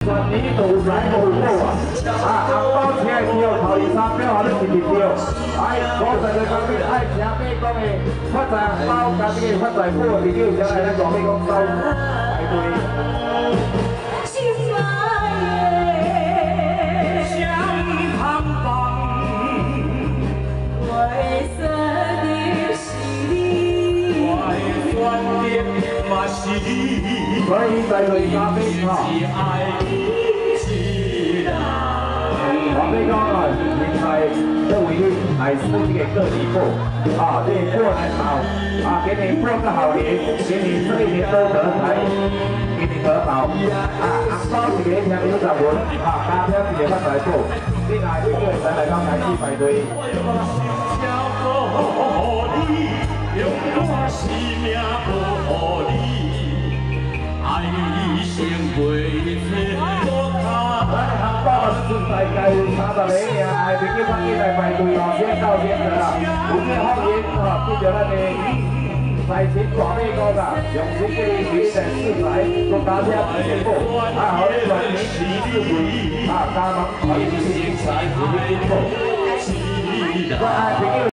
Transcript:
全年都有来无有好啊！红包车票头23秒后你是票，哎，50个讲你爱听美讲的发财红包，家己的发财宝，朋友才来咱讲美讲收排队。 所以在对嘉宾哈，我跟你讲啊，现在这位你来收这个个体户啊，这个过来好啊，给你过个好年，给你这一年都得财，给你得好啊，红包一个听有十文啊，加票一个发财宝，你来这个才来到台去排队。 用我生命保护你，爱你成陪做我脚。咱的红包嘛是存在家有30个尔，爱朋友快点来排队哦，先到先得啦。有咩福音吼，记着咱的财神大美哥噶，用心给你提升食材，做大家节目，啊，好你全年事事顺，啊，加盟好你精彩，事事进步。我爱朋友。